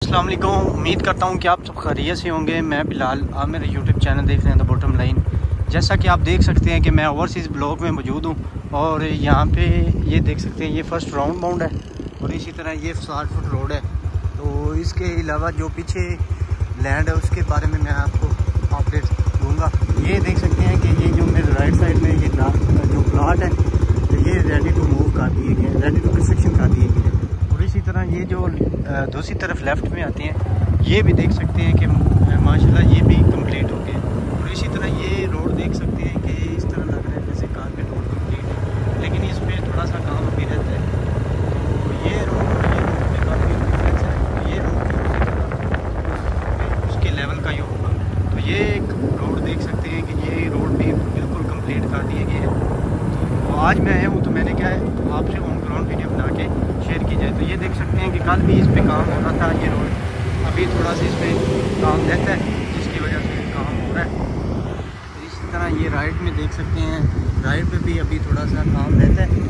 अस्सलाम वालेकुम। उम्मीद करता हूँ कि आप सब खैरियत से होंगे। मैं बिलाल, आप मेरे यूट्यूब चैनल देख रहे हैं द बॉटम लाइन। जैसा कि आप देख सकते हैं कि मैं ओवरसीज़ ब्लॉक में मौजूद हूँ और यहाँ पे ये देख सकते हैं ये फर्स्ट राउंड बाउंड है और इसी तरह ये 60 फुट रोड है। तो इसके अलावा जो पीछे लैंड है उसके बारे में मैं आपको अपडेट दूँगा। ये देख सकते हैं कि ये जो मेरे राइट साइड में ये जो प्लाट है ये रेडी टू मूव कर दिए गए, रेडी टू कंस्ट्रक्शन कर दिए गए। और इसी तरह ये जो दूसरी तरफ लेफ़्ट में आते हैं ये भी देख सकते हैं कि माशाल्लाह ये भी कंप्लीट हो गए। और इसी तरह ये रोड देख सकते हैं कि इस तरह लग रहा है जैसे कारपेट रोड कंप्लीट है, लेकिन इस पर थोड़ा सा काम अभी रहता है। तो ये रोड में काफ़ी डिफरेंस है। तो ये रोड उसके लेवल का ही होगा। तो ये एक रोड देख सकते हैं कि ये रोड भी बिल्कुल कम्प्लीट कर दिए गए हैं। तो आज मैं आया हूँ तो मैंने क्या है आपसे ऑन ग्राउंड वीडियो बना के शेयर की जाए। तो ये देख सकते हैं कि कल भी इस पे काम हो रहा था। ये रोड अभी थोड़ा सा इस पर काम रहता है जिसकी वजह से काम हो रहा है। तो इसी तरह ये राइट में देख सकते हैं, राइट पे भी अभी थोड़ा सा काम रहता है,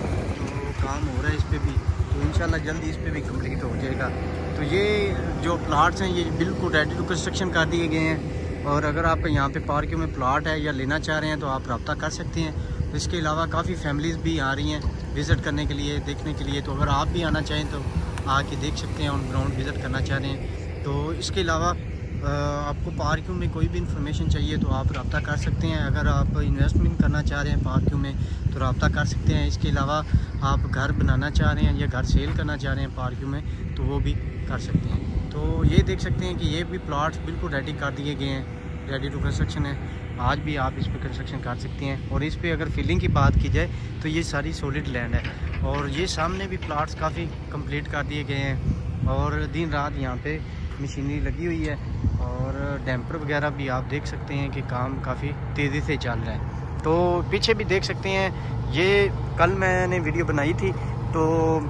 तो काम हो रहा है इस पर भी। तो इंशाल्लाह जल्दी इस पर भी कंप्लीट हो जाएगा। तो ये जो प्लाट्स हैं ये बिल्कुल रेडी टू कंस्ट्रक्शन कर दिए गए हैं। और अगर आप यहाँ पे पार्किंग में प्लाट है या लेना चाह रहे हैं तो आप रब्ता कर सकते हैं। इसके अलावा काफ़ी फैमिलीज़ भी आ रही हैं विज़िट करने के लिए, देखने के लिए। तो अगर आप भी आना चाहें तो आके देख सकते हैं, ऑन ग्राउंड विज़िट करना चाह रहे हैं। तो इसके अलावा आपको पार्किंग में कोई भी इंफॉर्मेशन चाहिए तो आप रब्ता कर सकते हैं। अगर आप इन्वेस्टमेंट करना चाह रहे हैं पार्किंग में तो रब्ता कर सकते हैं। इसके अलावा आप घर बनाना चाह रहे हैं या घर सेल करना चाह रहे हैं पार्किंग में तो वो भी कर सकते हैं। तो ये देख सकते हैं कि ये भी प्लाट्स बिल्कुल रेडी कर दिए गए हैं, रेडी टू कंस्ट्रक्शन है। आज भी आप इस पर कंस्ट्रक्शन कर सकते हैं। और इस पे अगर फिलिंग की बात की जाए तो ये सारी सॉलिड लैंड है। और ये सामने भी प्लाट्स काफ़ी कंप्लीट कर दिए गए हैं और दिन रात यहाँ पे मशीनरी लगी हुई है और डैम्पर वगैरह भी आप देख सकते हैं कि काम काफ़ी तेज़ी से चल रहा है। तो पीछे भी देख सकते हैं, ये कल मैंने वीडियो बनाई थी तो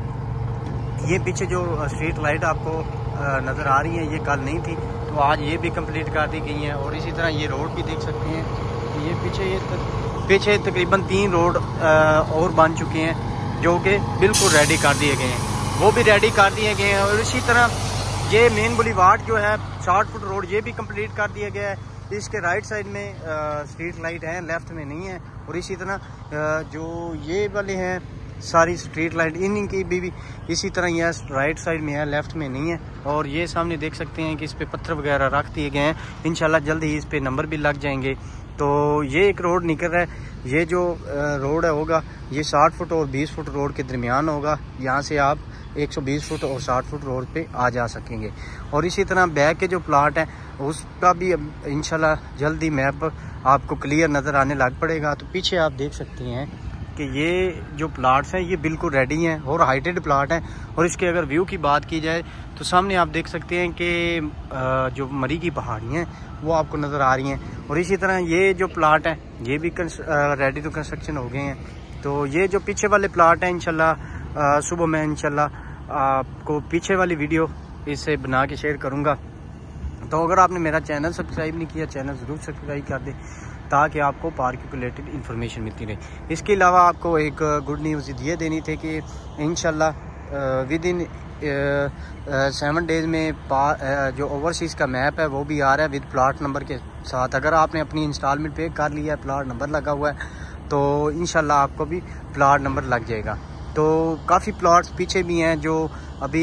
ये पीछे जो स्ट्रीट लाइट आपको नज़र आ रही है ये कल नहीं थी, तो आज ये भी कंप्लीट कर दी गई हैं। और इसी तरह ये रोड भी देख सकते हैं कि ये पीछे तकरीबन 3 रोड और बन चुके हैं जो कि बिल्कुल रेडी कर दिए गए हैं, वो भी रेडी कर दिए गए हैं। और इसी तरह ये मेन बुलीवार्ड जो है 60 फुट रोड ये भी कंप्लीट कर दिया गया है। इसके राइट साइड में स्ट्रीट लाइट है, लेफ़्ट में नहीं है। और इसी तरह जो ये वाले हैं सारी स्ट्रीट लाइट इनकी भी इसी तरह यह राइट साइड में है, लेफ़्ट में नहीं है। और ये सामने देख सकते हैं कि इस पे पत्थर वगैरह रख दिए गए हैं। इंशाल्लाह जल्द ही इस पे नंबर भी लग जाएंगे। तो ये एक रोड निकल रहा है, ये जो रोड है होगा ये 60 फुट और 20 फुट रोड के दरमियान होगा। यहाँ से आप 120 फुट और 60 फुट रोड पे आ जा सकेंगे। और इसी तरह बैक के जो प्लाट हैं उसका भी इंशाल्लाह जल्दी मैप आपको क्लियर नज़र आने लग पड़ेगा। तो पीछे आप देख सकते हैं कि ये जो प्लाट्स हैं ये बिल्कुल रेडी हैं और हाइटेड प्लाट हैं। और इसके अगर व्यू की बात की जाए तो सामने आप देख सकते हैं कि जो मरी की पहाड़ियाँ हैं वो आपको नज़र आ रही हैं। और इसी तरह ये जो प्लाट हैं ये भी रेडी टू कंस्ट्रक्शन हो गए हैं। तो ये जो पीछे वाले प्लाट हैं इंशाल्लाह सुबह मैं इंशाल्लाह आपको पीछे वाली वीडियो इससे बना के शेयर करूँगा। तो अगर आपने मेरा चैनल सब्सक्राइब नहीं किया, चैनल ज़रूर सब्सक्राइब कर दें ताकि आपको पार्क के रिलेटेड इन्फॉर्मेशन मिलती रहे। इसके अलावा आपको एक गुड न्यूज़ ये देनी थी कि इंशाल्लाह विद इन 7 डेज़ में जो ओवरसीज़ का मैप है वो भी आ रहा है विद प्लाट नंबर के साथ। अगर आपने अपनी इंस्टॉलमेंट पे कर लिया है, प्लाट नंबर लगा हुआ है तो इंशाल्लाह आपको भी प्लाट नंबर लग जाएगा। तो काफ़ी प्लाट्स पीछे भी हैं जो अभी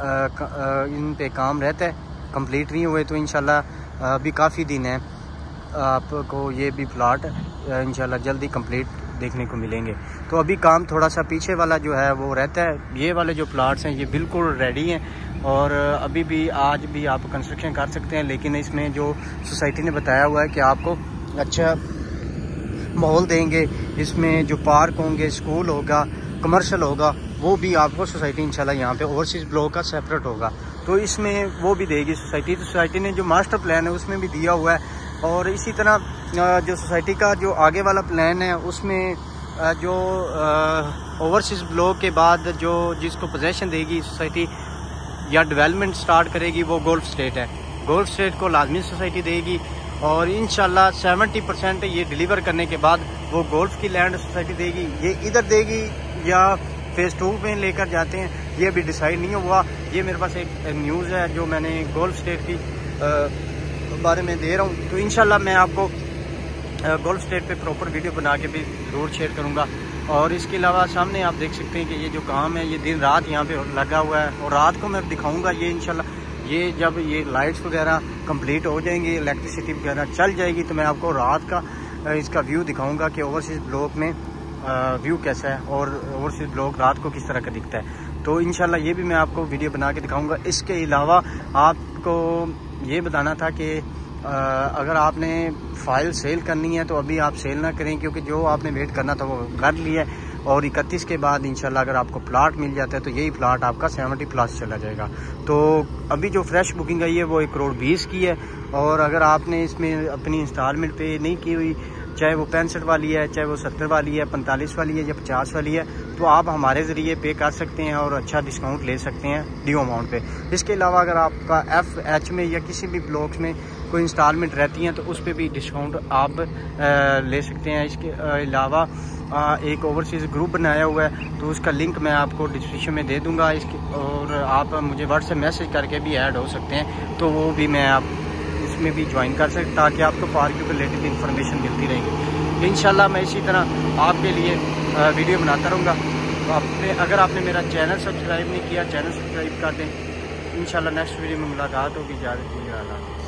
इन पे काम रहता है, कंप्लीट नहीं हुए। तो इंशाल्लाह अभी काफ़ी दिन है, आपको ये भी प्लाट इंशाल्लाह जल्दी कंप्लीट देखने को मिलेंगे। तो अभी काम थोड़ा सा पीछे वाला जो है वो रहता है। ये वाले जो प्लाट्स हैं ये बिल्कुल रेडी हैं और अभी भी आज भी आप कंस्ट्रक्शन कर सकते हैं। लेकिन इसमें जो सोसाइटी ने बताया हुआ है कि आपको अच्छा माहौल देंगे, इसमें जो पार्क होंगे, स्कूल होगा, कमर्शियल होगा, वो भी आपको सोसाइटी इंशाल्लाह यहाँ पे ओवरसीज़ ब्लॉक का सेपरेट होगा तो इसमें वो भी देगी सोसाइटी। तो सोसाइटी ने जो मास्टर प्लान है उसमें भी दिया हुआ है। और इसी तरह जो सोसाइटी का जो आगे वाला प्लान है उसमें जो ओवरसीज़ ब्लॉक के बाद जो जिसको पोजेसन देगी सोसाइटी या डेवलपमेंट स्टार्ट करेगी वो गोल्फ स्टेट है। गोल्फ स्टेट को लाजमी सोसाइटी देगी और इंशाल्लाह 70% ये डिलीवर करने के बाद वो गोल्फ की लैंड सोसाइटी देगी। ये इधर देगी या फेज़ 2 में लेकर जाते हैं ये अभी डिसाइड नहीं हुआ। ये मेरे पास एक न्यूज़ है जो मैंने गोल्फ स्टेट की बारे में दे रहा हूँ। तो इंशाल्लाह मैं आपको गोल्फ स्टेट पे प्रॉपर वीडियो बना के भी ज़रूर शेयर करूँगा। और इसके अलावा सामने आप देख सकते हैं कि ये जो काम है ये दिन रात यहाँ पे लगा हुआ है, और रात को मैं दिखाऊँगा ये इंशाल्लाह। ये जब ये लाइट्स वगैरह कंप्लीट हो जाएंगी, इलेक्ट्रिसिटी वगैरह चल जाएगी, तो मैं आपको रात का इसका व्यू दिखाऊंगा कि ओवरसीज़ ब्लॉक में व्यू कैसा है और ओवरसीज़ ब्लॉक रात को किस तरह का दिखता है। तो इंशाल्लाह ये भी मैं आपको वीडियो बना के दिखाऊंगा। इसके अलावा आपको ये बताना था कि अगर आपने फ़ाइल सेल करनी है तो अभी आप सेल ना करें, क्योंकि जो आपने वेट करना था वो कर लिया है, और 31 के बाद इंशाल्लाह अगर आपको प्लाट मिल जाता है तो यही प्लाट आपका 70+ चला जाएगा। तो अभी जो फ्रेश बुकिंग आई है वो 1,20 की है, और अगर आपने इसमें अपनी इंस्टॉलमेंट पे नहीं की हुई, चाहे वो 65 वाली है, चाहे वो 70 वाली है, 45 वाली है या 50 वाली है, तो आप हमारे ज़रिए पे कर सकते हैं और अच्छा डिस्काउंट ले सकते हैं ड्यू अमाउंट पे। इसके अलावा अगर आपका FH में या किसी भी ब्लॉक्स में कोई इंस्टॉलमेंट रहती हैं तो उस पर भी डिस्काउंट आप ले सकते हैं। इसके अलावा एक ओवरसीज़ ग्रुप बनाया हुआ है, तो उसका लिंक मैं आपको डिस्क्रिप्शन में दे दूँगा इसके, और आप मुझे व्हाट्सएप मैसेज करके भी ऐड हो सकते हैं, तो वो भी मैं आप इसमें भी ज्वाइन कर सकते, ताकि आपको पार्क के रिलेटेड इंफॉर्मेशन मिलती रहेगी। इंशाल्लाह मैं इसी तरह आपके लिए वीडियो बनाता रहूँगा। तो अगर आपने मेरा चैनल सब्सक्राइब नहीं किया, चैनल सब्सक्राइब कर दें। इंशाल्लाह नेक्स्ट वीडियो में मुलाकात होगी। इजाज़त दीजिए।